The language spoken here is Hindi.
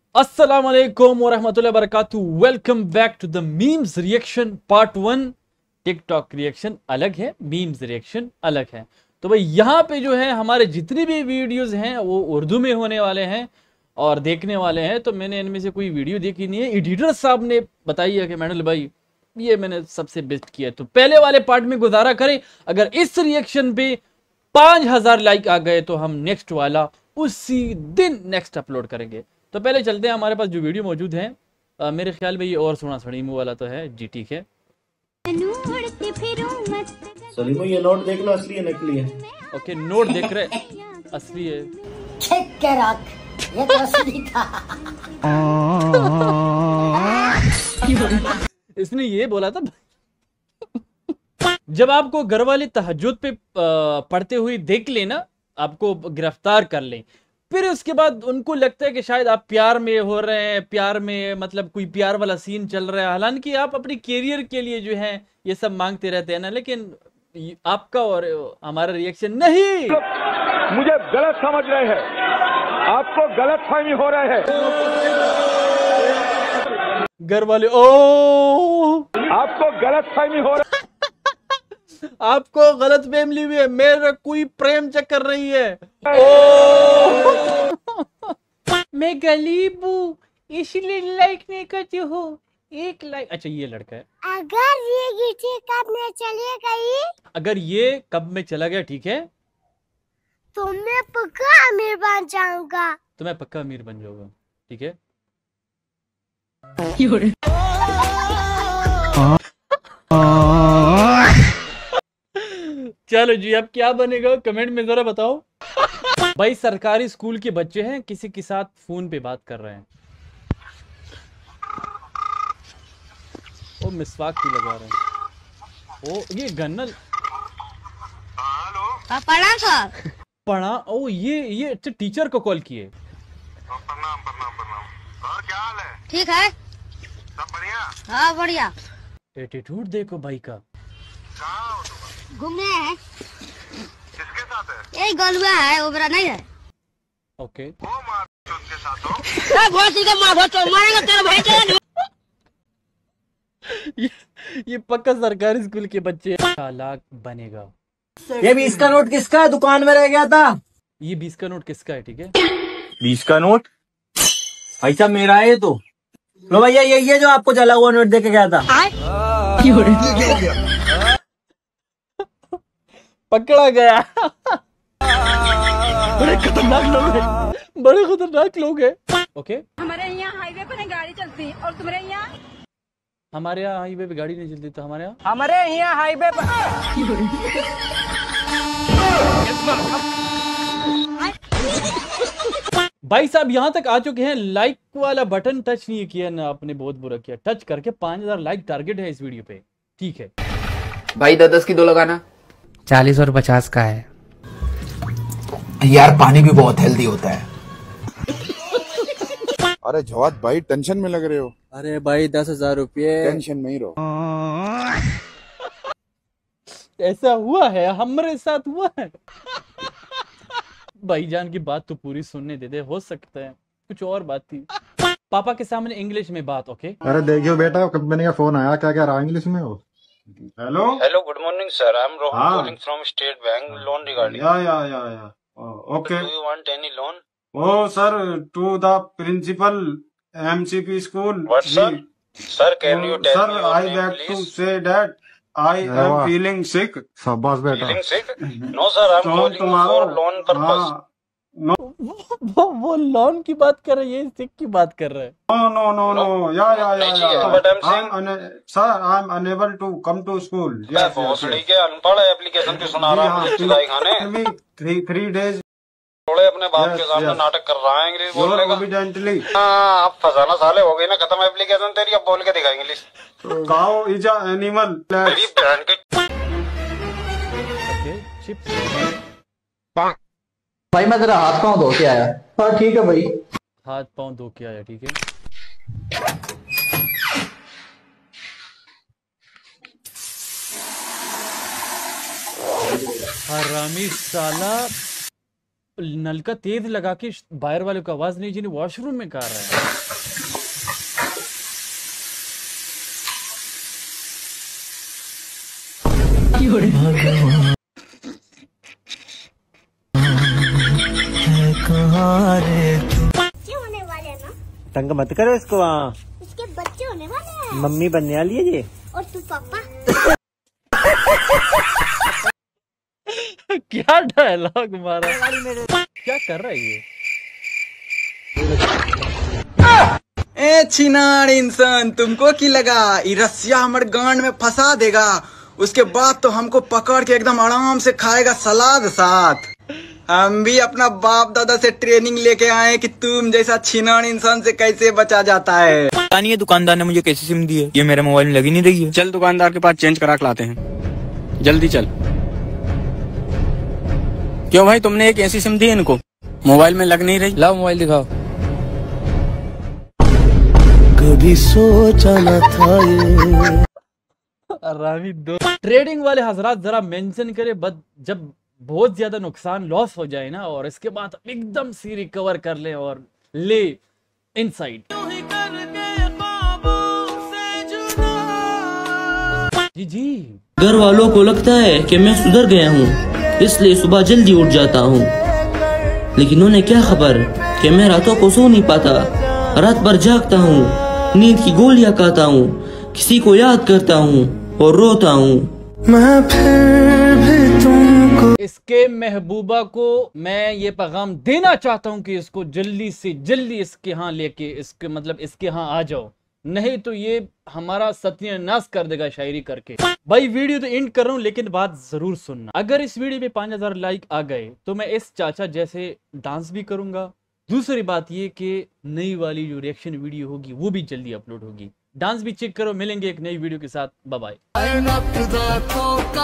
अस्सलामुअलैकुम वरहमतुल्लाहि वबरकातुहू। Welcome back to the memes reaction part 1। TikTok reaction अलग है, मीम्स रिएक्शन अलग है। तो भाई यहाँ पे जो है हमारे जितनी भी वीडियोस हैं वो उर्दू में होने वाले हैं और देखने वाले हैं। तो मैंने इनमें से कोई वीडियो देखी नहीं है। एडिटर साहब ने बताई है कि मैडल भाई ये मैंने सबसे बेस्ट किया। तो पहले वाले पार्ट में गुजारा करें, अगर इस रिएक्शन पे 5000 लाइक आ गए तो हम नेक्स्ट वाला उसी दिन नेक्स्ट अपलोड करेंगे। तो पहले चलते हैं, हमारे पास जो वीडियो मौजूद है मेरे ख्याल में ये और सोना सड़ी मुँह वाला तो है जी, ठीक है। सलीमो ये नोट देख लो, असली है नकली है? ओके, नोट देख रहे असली है। चेक के रख, ये तो असली था। इसने ये बोला था जब आपको घर वाले तहज्जुद पे पढ़ते हुए देख लेना, आपको गिरफ्तार कर लें, फिर उसके बाद उनको लगता है कि शायद आप प्यार में हो रहे हैं, प्यार में मतलब कोई प्यार वाला सीन चल रहा है। हालांकि आप अपने कैरियर के लिए जो है ये सब मांगते रहते हैं ना, लेकिन आपका और हमारा रिएक्शन नहीं। मुझे गलत समझ रहे हैं, आपको गलत फहमी हो रहे हैं। घर वाले ओ आपको गलत फहमी हो रहा है। आपको गलत फहमी हुई है, मेरा कोई प्रेम चक्कर नहीं है। ओ मैं गरीब हूँ इसलिए लाइक नहीं करती हूँ। एक लाइक, अच्छा ये लड़का है। अगर ये गिट्टी कब में चली गई, अगर ये कब में चला गया, ठीक है, तो मैं पक्का अमीर बन जाऊंगा। तो मैं पक्का अमीर बन जाऊंगा, ठीक है। चलो जी, अब क्या बनेगा कमेंट में जरा बताओ। भाई सरकारी स्कूल के बच्चे हैं, किसी के साथ फोन पे बात कर रहे हैं। ओ मिसवाक की लगा रहे हैं। ओ ये गन्नल पढ़ा सर, पढ़ा। ओ ये अच्छा टीचर को कॉल किए। प्रणाम प्रणाम प्रणाम। और क्या हाल है? ठीक है, सब बढ़िया? हाँ बढ़िया। एटीट्यूड देखो भाई का। कहाँ हो तुम? घूमने हैं, किसके साथ है? यही गलुआ है, ओबरा नहीं है। ओके वो मार उसके साथ हो? भोसड़ी का माँ भोसड़ी मारेगा तेरा भाई तेरा। ये पक्का सरकारी स्कूल के बच्चे चालाक बनेगा। ये 20 का नोट किसका है? दुकान में रह गया था। ये 20 का नोट किसका है? ठीक है, 20 का नोट भाई साहब मेरा है ये तो। लो भैया ये जो आपको जला हुआ नोट दे के गया था। पकड़ा गया। बड़े खतरनाक लोग हैं, बड़े खतरनाक लोग हैं। ओके, हमारे यहाँ हाईवे पर गाड़ी चलती है और तुम्हारे यहाँ? हमारे यहाँ हाईवे पे गाड़ी नहीं चलती, तो हमारे यहाँ हाईवे पर भाई साहब यहाँ तक आ चुके हैं। लाइक वाला बटन टच नहीं किया ना आपने, बहुत बुरा किया। टच करके 5000 लाइक टारगेट है इस वीडियो पे, ठीक है भाई। 10-10 की 2 लगाना। 40 और 50 का है यार। पानी भी बहुत हेल्दी होता है। अरे जवाद भाई टेंशन में लग रहे हो? अरे भाई 10,000 रुपये। टेंशन में ही रहो। ऐसा हुआ है, हमारे साथ हुआ है। भाईजान की बात तो पूरी सुनने दे दे, हो सकता है कुछ और बात थी। पापा के सामने इंग्लिश में बात। ओके, अरे देखियो बेटा, कंपनी का फोन आया, क्या क्या रहा इंग्लिश में हो? Hello hello, good morning sir. I am Rohan calling from State Bank loan regarding. Yeah okay. Do you want any loan? Oh sir, to the principal MCP school. What sir? Sir can you tell sir me your I name back to please? Say that I am feeling sick. शाबाश बेटा। Feeling sick? No sir, I am calling for loan purpose. वो लोन की बात कर रहे हैं, सिक की बात कर रहे हैं। No. Yeah. But I'm saying, Sir, I'm unable to come to school. मैं भोसड़ी के अनपढ़ एप्लीकेशन पे सुना रहा हूँ चुदाई खाने। 3 days. थोड़े अपने बाप के सामने नाटक कर रहा है इंग्लिश बोलने का। Evidently. हाँ, अब फसाना साले हो गई ना, खत्म एप्लीकेशन तेरी, अब बोल के दिखा English. Cow is an animal. तेरी बहन के ओके, चिप्स। भाई मैं तेरा हाथ पाँव धो के आया। हाँ ठीक है भाई। हाथ पाँव धो के आया, ठीक है। हरामी साला नल का तेज लगा के बाहर वाले को आवाज नहीं, जिन्हें वॉशरूम में कर रहा है। होने वाले ना, तंग मत करो इसको। वहाँ इसके बच्चे होने वाले हैं। मम्मी बनने वाली है ये। और तू पापा। क्या डायलॉग मारा, क्या कर रहा है ये? ए छिनार इंसान, तुमको की लगा ये रस्सिया हमारे गांड में फंसा देगा, उसके बाद तो हमको पकड़ के एकदम आराम से खाएगा सलाद साथ। हम भी अपना बाप दादा से ट्रेनिंग लेके आए कि तुम जैसा छिनार इंसान से कैसे बचा जाता है। ये दुकानदार ने मुझे कैसी सिम दी है, ये मेरे मोबाइल में लगी नहीं रही है। चल दुकानदार के पास चेंज करा के लाते हैं, जल्दी चल। क्यों भाई, तुमने एक ऐसी सिम दी इनको, मोबाइल में लग नहीं रही? लाओ मोबाइल दिखाओ। कभी सोचा न था ये। आरामी दो ट्रेडिंग वाले हजरात जरा मेंशन करे, जब बहुत ज्यादा नुकसान लॉस हो जाए ना, और इसके बाद एकदम सी रिकवर कर ले और ले इनसाइड। जी घर वालों को लगता है कि मैं सुधर गया हूँ, इसलिए सुबह जल्दी उठ जाता हूँ, लेकिन उन्हें क्या खबर कि मैं रातों को सो नहीं पाता, रात भर जागता हूँ, नींद की गोलियां खाता हूँ, किसी को याद करता हूँ और रोता हूँ। मैं फिर भी तुमको। इसके महबूबा को मैं ये पैगाम देना चाहता हूँ कि इसको जल्दी से जल्दी इसके यहाँ लेके, इसके मतलब इसके यहाँ आ जाओ, नहीं तो ये हमारा सत्यानाश कर देगा शायरी करके। भाई वीडियो तो एंड कर रहा हूँ, लेकिन बात जरूर सुनना। अगर इस वीडियो पे 5000 लाइक आ गए तो मैं इस चाचा जैसे डांस भी करूंगा। दूसरी बात ये कि नई वाली जो रिएक्शन वीडियो होगी वो भी जल्दी अपलोड होगी। डांस भी चेक करो। मिलेंगे एक नई वीडियो के साथ। Bye bye.